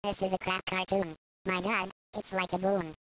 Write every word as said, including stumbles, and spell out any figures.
This is a crap cartoon. My god, it's like a boon.